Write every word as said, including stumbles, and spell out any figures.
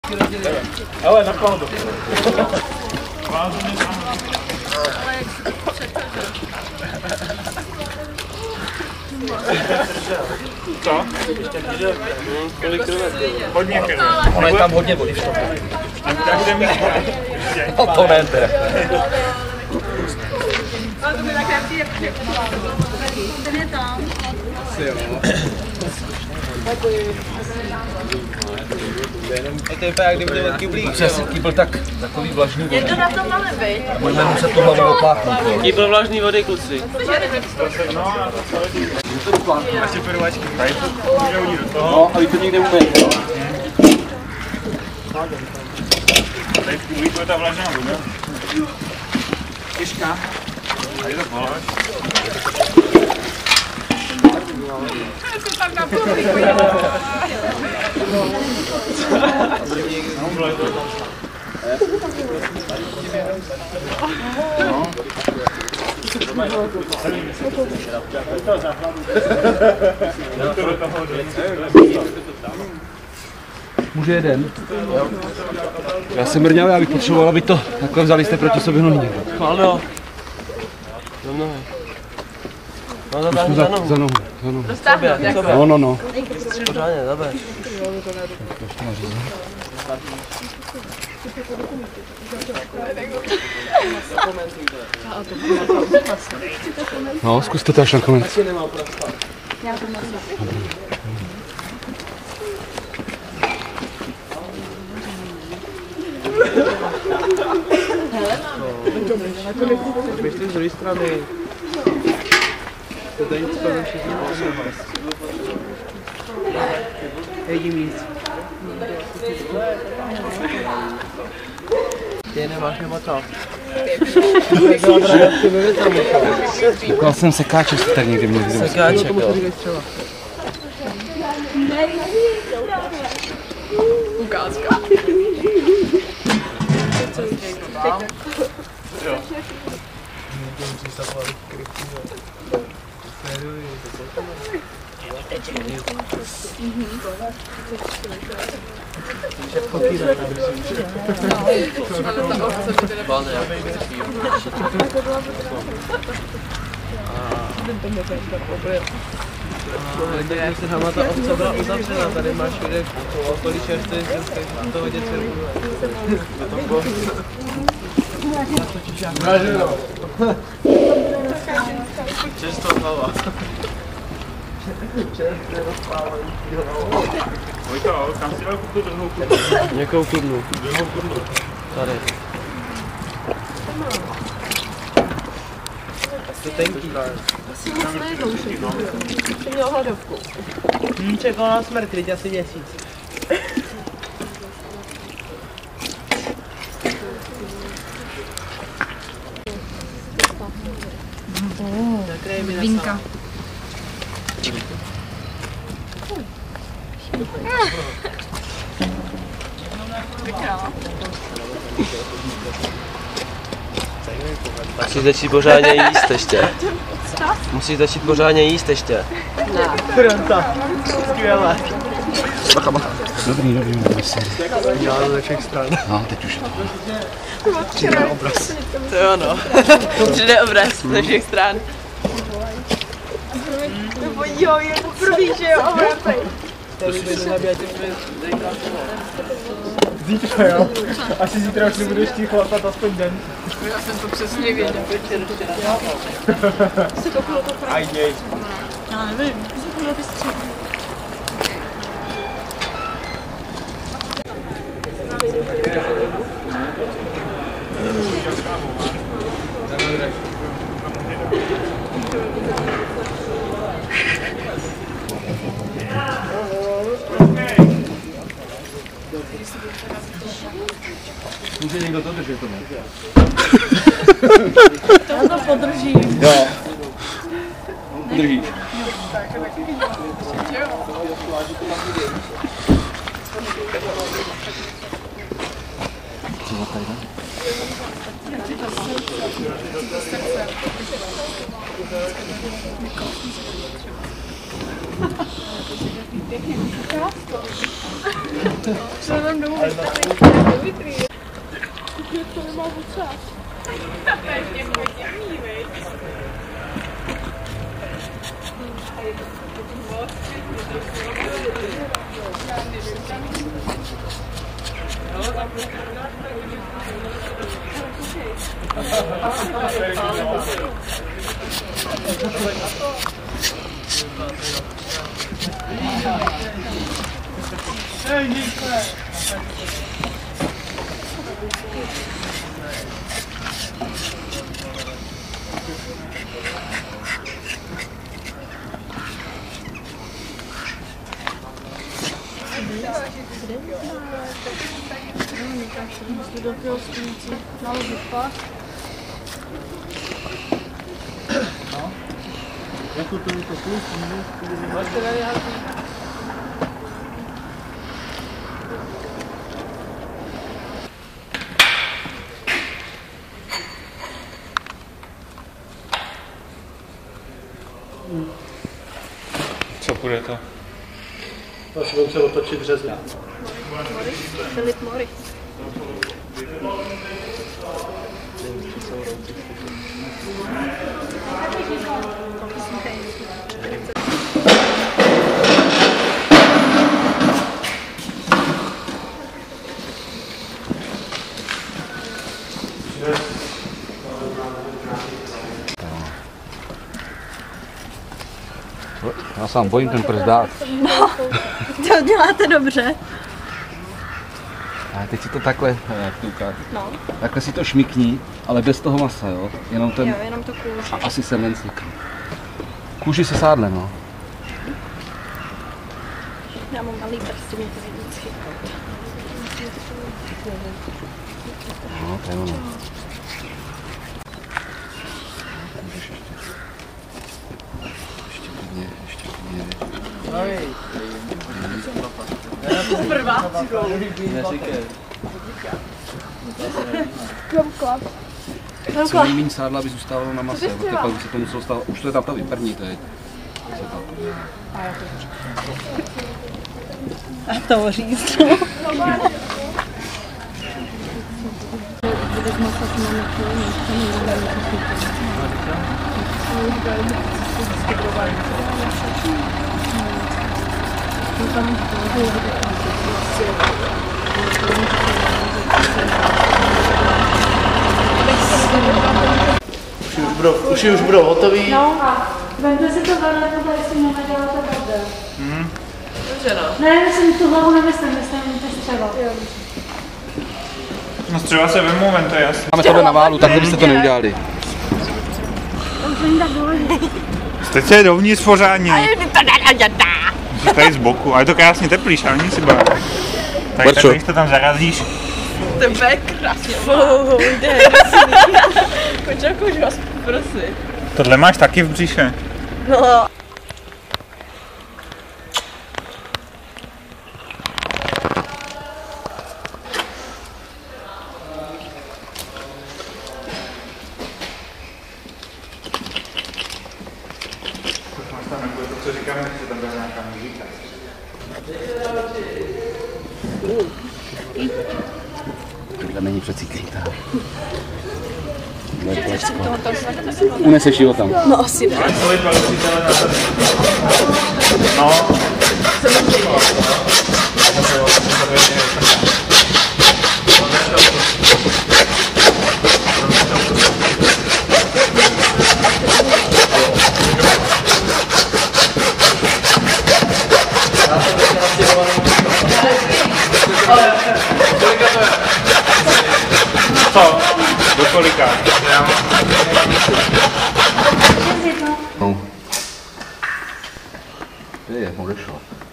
Ale na plánu. Ale jak se to přetaže. Co? Kolik kilometrů? Hodně kilometrů. Ono je tam hodně vody v tom. Tak bude mít. No to ne, te. Ale to by tak krátky, jak ten je tam. Asi jo. To je jak kdyby velký blík. Přesně, kýbl tak, takový vlažný vody. Je to na tom malém, viď? Budeme muset tu hlavu opláchnout. Kýbl vlažný vody, kluci. Ještě pervačky. Tady to může hodit do toho. No, a vy to někde umejte. Tady uvidí, to je ta vlažná voda. Těžká. Tady to polož. To tam na půlky. Může jeden. Já jsem mrňavý, já bych potřeboval, aby to takhle vzali jste proti sobě nohy někdo. Chvaldo. Za nohy. No zatáhni Za, za nohu. za nohu, za nohu. Dostáhnout, jako. No, no, no. Pořádně, zaber. No, zkuste to až na konec. Běžte z druhé strany. To tady něco tam všichni máme. Jedím víc. Ty nemáš nebo co? Koukal jsem sekáče, jste tak někdy měli vidět. Sekáček, jo. Ukázka. Jak se tam ta ovce byla uzavřena, tady máš videk v okolí čerstvých, z toho hodně cirkuluje. Čerstvá hlava. Čerstvě rozpávají hlavu. Vojto, kam si dal tu druhou kurnu? Nějakou kurnu. Druhou kurnu. Tady. To tenký. Asi moc nejednou všechno. Jsem měl hladovku. Hm, čekal na smrt, teď asi měsíc. Vinka. Musíš začít pořádně jíst ještě. Musíš začít pořádně jíst ještě. Fronta. Skvělé. Bacha, bacha. Dobrý, dobrý, dobrý. Já ze všech stran. No, teď už je to. Přijde obraz. To jo no. Přijde obraz ze všech stran. Nebo jo, je poprvé, že jo, obracej. Zítra jo. Asi zítra už nebudeš ti chlapat aspoň den. Já jsem to přesně věděl. Se to bylo to právě. Aj jej. Já nevím, to bylo vystřelit. Může někdo to držet tomu? To to podržím. Jo. Držíš. Co tady? Vzhledem domů vystavit. To nemá vůbec. Pevně podělí, viď? Do toho spící, naložit pak. No. Jakou to je to plus? Máte varianty? Co bude to? To si budeme se otočit řezně. Mori, Filip Mori. Já sám bojím ten prst dát. No, to děláte dobře. A teď si to takhle, jak to ukážu. No. Takhle si to šmikní, ale bez toho masa, jo? Jenom ten, Jo, jenom to kůži. a asi sem ven cviknu. Kůži se sádlem, no. Já mám malý prsty, mě to vidí chytat. No, to je ono. Ještě klidně, ještě klidně. Prvá. Neříkej. Co nejméně sádla by zůstávalo na mase, protože pak by se to muselo stát, už to je tam ta vyperní teď. A to říct. Uši už budou, uši už budou hotový. No, vemte si to vedle, tohle, jestli nenaděláte bordel. Hmm. Dobře, no. Ne, myslím, tu hlavu nemyslím, myslím, to střeva. No střeva se vemu, ven, to je jasný. Máme tohle na válu, tak byste to neudělali. Jste se dovnitř pořádně. Jsi tady z boku, ale je to krásně teplý, šálně si bát. Tak tak, když to tam zarazíš. Tebe krásně. Fuh, jde. Pojď jako, že vás prosím. Tohle máš taky v břiše. No. Co říkáme, že tam byla nějaká muzika. Tohle není přeci krytá. Uneseš ji ho tam. No asi ne. No. Co? Do kolika? No. To je, odešlo.